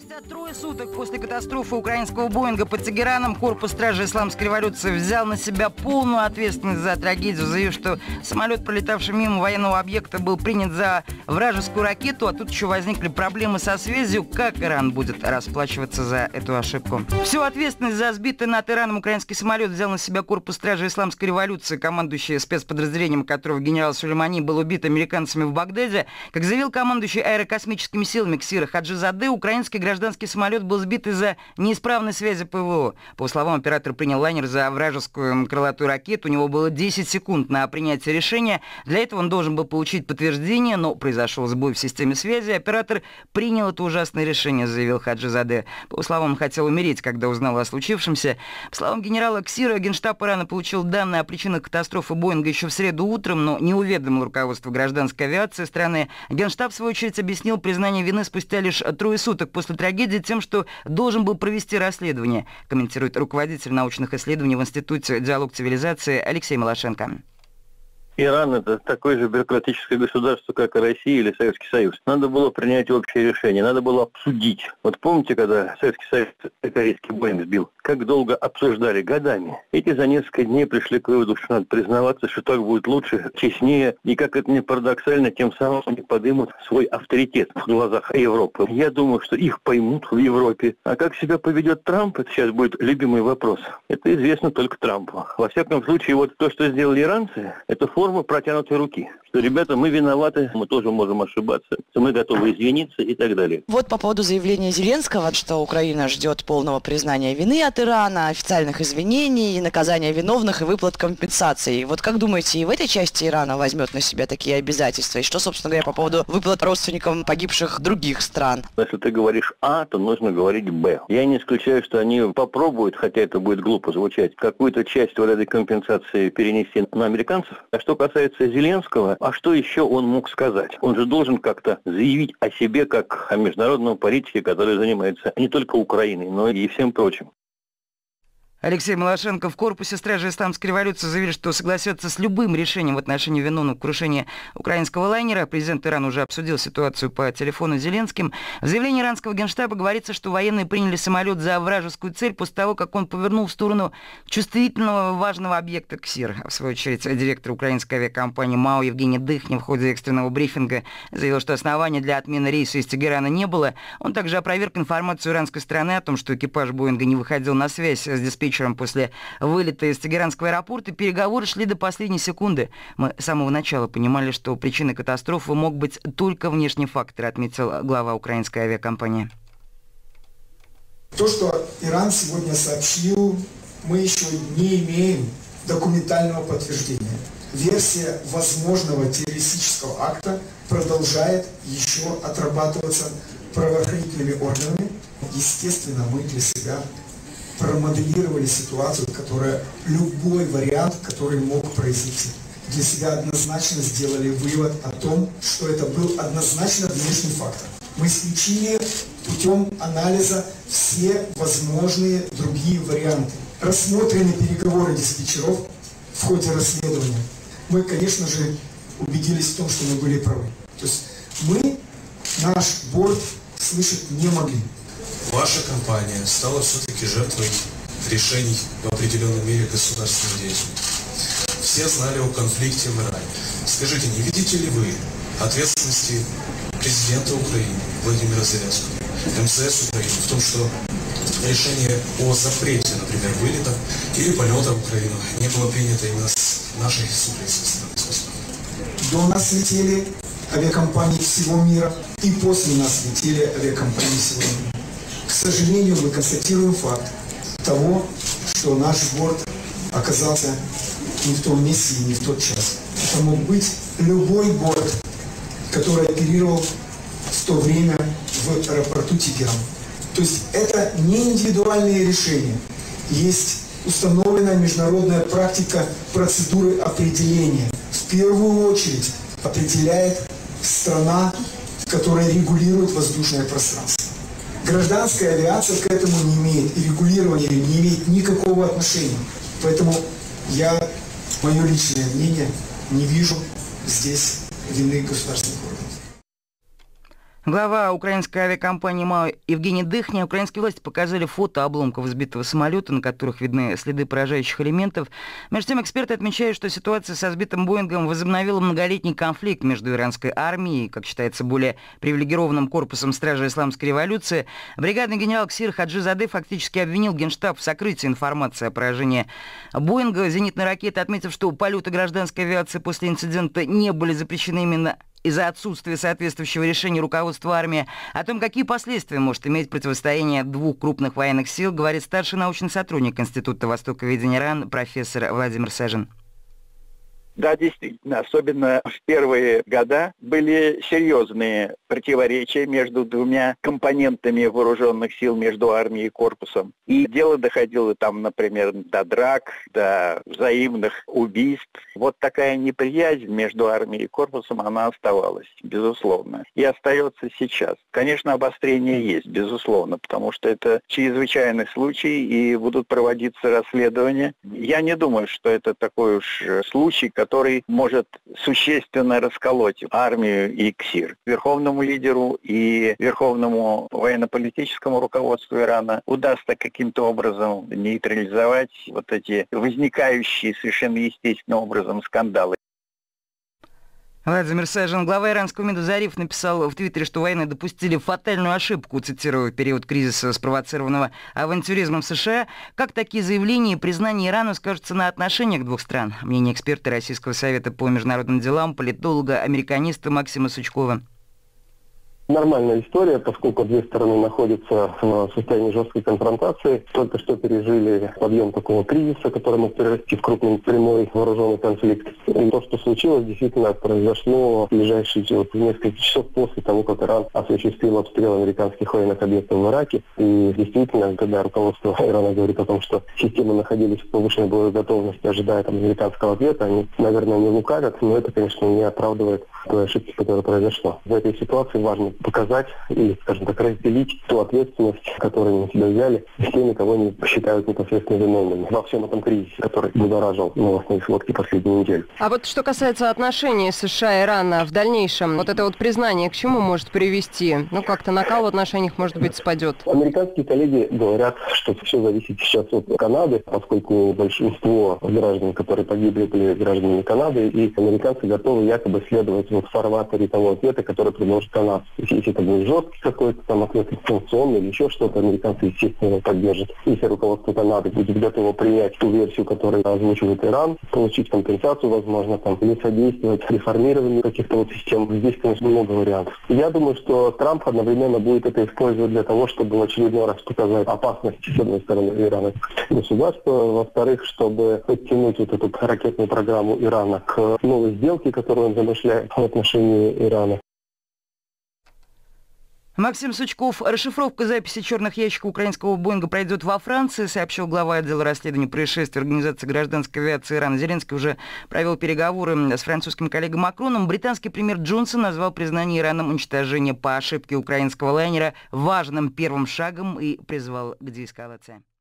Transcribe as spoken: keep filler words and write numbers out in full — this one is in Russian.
Спустя трое суток после катастрофы украинского Боинга под Тегераном корпус стражи исламской революции взял на себя полную ответственность за трагедию, заявив, что самолет, пролетавший мимо военного объекта, был принят за вражескую ракету, а тут еще возникли проблемы со связью. Как Иран будет расплачиваться за эту ошибку? Всю ответственность за сбитый над Ираном украинский самолет взял на себя корпус стражи исламской революции, командующий спецподразделением которого генерал Сулеймани был убит американцами в Багдаде. Как заявил командующий аэрокосмическими силами Ксира Хаджизаде, украинский гражданский самолет был сбит из-за неисправной связи ПВО. По словам оператора, принял лайнер за вражескую крылатую ракету. У него было десять секунд на принятие решения. Для этого он должен был получить подтверждение, но произошел сбой в системе связи. Оператор принял это ужасное решение, заявил Хаджизаде. По словам, он хотел умереть, когда узнал о случившемся. По словам генерала Ксира, Генштаб Ирана получил данные о причинах катастрофы Боинга еще в среду утром, но не уведомил руководство гражданской авиации страны. Генштаб, в свою очередь, объяснил признание вины спустя лишь трое суток после трагедии тем, что должен был провести расследование, комментирует руководитель научных исследований в Институте «Диалог цивилизации» Алексей Малашенко. Иран – это такое же бюрократическое государство, как и Россия или Советский Союз. Надо было принять общее решение, надо было обсудить. Вот помните, когда Советский Союз корейский Боинг сбил? Как долго обсуждали, годами. Эти за несколько дней пришли к выводу, что надо признаваться, что так будет лучше, честнее. И как это ни парадоксально, тем самым они поднимут свой авторитет в глазах Европы. Я думаю, что их поймут в Европе. А как себя поведет Трамп, это сейчас будет любимый вопрос. Это известно только Трампу. Во всяком случае, вот то, что сделали иранцы, это форма протянутой руки. Что, ребята, мы виноваты, мы тоже можем ошибаться, что мы готовы извиниться и так далее. Вот по поводу заявления Зеленского, что Украина ждет полного признания вины от Ирана, официальных извинений, наказания виновных и выплат компенсаций. Вот как думаете, и в этой части Ирана возьмет на себя такие обязательства? И что, собственно говоря, по поводу выплат родственникам погибших других стран? Если ты говоришь А, то нужно говорить Б. Я не исключаю, что они попробуют, хотя это будет глупо звучать, какую-то часть вот этой компенсации перенести на американцев. А что касается Зеленского, а что еще он мог сказать? Он же должен как-то заявить о себе, как о международном политике, который занимается не только Украиной, но и всем прочим. Алексей Малашенко. В корпусе стражи исламской революции заявили, что согласятся с любым решением в отношении виновных в крушении украинского лайнера. Президент Ирана уже обсудил ситуацию по телефону с Зеленским. В заявлении иранского генштаба говорится, что военные приняли самолет за вражескую цель после того, как он повернул в сторону чувствительного важного объекта Ксир. В свою очередь, директор украинской авиакомпании МАО Евгений Дыхнев в ходе экстренного брифинга заявил, что оснований для отмены рейса из Тегерана не было. Он также опроверг информацию иранской стороны о том, что экипаж Боинга не выходил на связь с диспетчером после вылета из Тегеранского аэропорта. Переговоры шли до последней секунды. Мы с самого начала понимали, что причиной катастрофы мог быть только внешний фактор, отметил глава украинской авиакомпании. То, что Иран сегодня сообщил, мы еще не имеем документального подтверждения. Версия возможного террористического акта продолжает еще отрабатываться правоохранительными органами. Естественно, мы для себя промоделировали ситуацию, которая, любой вариант, который мог произойти. Для себя однозначно сделали вывод о том, что это был однозначно внешний фактор. Мы исключили путем анализа все возможные другие варианты. Рассмотрены переговоры диспетчеров в ходе расследования. Мы, конечно же, убедились в том, что мы были правы. То есть мы, наш борт, слышать не могли. Ваша компания стала все-таки жертвой решений в определенной мере государственной деятельности. Все знали о конфликте в Иране. Скажите, не видите ли вы ответственности президента Украины Владимира Зеленского, МСС Украины в том, что решение о запрете, например, вылета или полета в Украину не было принято именно с нашей суверенной стороны? До нас летели авиакомпании всего мира, и после нас летели авиакомпании всего мира. К сожалению, мы констатируем факт того, что наш борт оказался не в том месте и не в тот час. Это мог быть любой борт, который оперировал в то время в аэропорту Тегеран. То есть это не индивидуальные решения. Есть установленная международная практика процедуры определения. В первую очередь определяет страна, которая регулирует воздушное пространство. Гражданская авиация к этому не имеет, и регулирование не имеет никакого отношения. Поэтому я, мое личное мнение, не вижу здесь вины государственных органов. Глава украинской авиакомпании МАО Евгений Дыхня. Украинские власти показали фото обломков сбитого самолета, на которых видны следы поражающих элементов. Между тем, эксперты отмечают, что ситуация со сбитым Боингом возобновила многолетний конфликт между иранской армией и, как считается, более привилегированным корпусом стражи исламской революции. Бригадный генерал Ксир Хаджизаде фактически обвинил Генштаб в сокрытии информации о поражении Боинга зенитной ракеты, отметив, что полеты гражданской авиации после инцидента не были запрещены именно из-за отсутствия соответствующего решения руководства армии. О том, какие последствия может иметь противостояние двух крупных военных сил, говорит старший научный сотрудник Института Востоковедения РАН профессор Владимир Сажин. Да, действительно, особенно в первые года были серьезные противоречия между двумя компонентами вооруженных сил, между армией и корпусом. И дело доходило там, например, до драк, до взаимных убийств. Вот такая неприязнь между армией и корпусом, она оставалась, безусловно. И остается сейчас. Конечно, обострение есть, безусловно, потому что это чрезвычайный случай, и будут проводиться расследования. Я не думаю, что это такой уж случай, который который может существенно расколоть армию и КСИР. Верховному лидеру и верховному военно-политическому руководству Ирана удастся каким-то образом нейтрализовать вот эти возникающие совершенно естественным образом скандалы. Владимир Сажин, глава иранского МИДа Зариф, написал в Твиттере, что военные допустили фатальную ошибку, цитирую, в период кризиса, спровоцированного авантюризмом США. Как такие заявления и признания Ирана скажутся на отношениях двух стран? Мнение эксперта Российского совета по международным делам, политолога-американиста Максима Сучкова. Нормальная история, поскольку две стороны находятся в состоянии жесткой конфронтации. Только что пережили подъем такого кризиса, который мог перерасти в крупный прямой вооруженный конфликт. И то, что случилось, действительно произошло в ближайшие вот, несколько часов после того, как Иран осуществил обстрел американских военных объектов в Ираке. И действительно, когда руководство Ирана говорит о том, что системы находились в повышенной боевой готовности, ожидая там, американского ответа, они, наверное, не лукавят, но это, конечно, не оправдывает той ошибки, которая произошла. В этой ситуации важно показать и, скажем так, разделить ту ответственность, которую на себя взяли, с теми, кого они считают непосредственно виновными во всем этом кризисе, который будоражил новостные сводки последнюю неделю. А вот что касается отношений США и Ирана в дальнейшем, вот это вот признание к чему может привести? Ну, как-то накал в отношениях, может быть, спадет? Американские коллеги говорят, что все зависит сейчас от Канады, поскольку большинство граждан, которые погибли, были гражданами Канады, и американцы готовы якобы следовать вот в фарватере того ответа, который предложит Канада. Если это будет жесткий какой-то там ответ, санкционный или еще что-то, американцы, естественно, его поддержат. Если руководство Канады будет готово принять ту версию, которую озвучивает Иран, получить компенсацию, возможно, там, или содействовать реформированию каких-то вот систем, здесь, конечно, много вариантов. Я думаю, что Трамп одновременно будет это использовать для того, чтобы в очередной раз показать опасность, с одной стороны, Ирана государства, во-вторых, чтобы подтянуть вот эту ракетную программу Ирана к новой сделке, которую он замышляет в отношении Ирана. Максим Сучков. Расшифровка записи черных ящиков украинского Боинга пройдет во Франции, сообщил глава отдела расследования происшествий Организации гражданской авиации Ирана. Зеленский уже провел переговоры с французским коллегой Макроном. Британский премьер Джонсон назвал признание Ираном уничтожения по ошибке украинского лайнера важным первым шагом и призвал к деэскалации.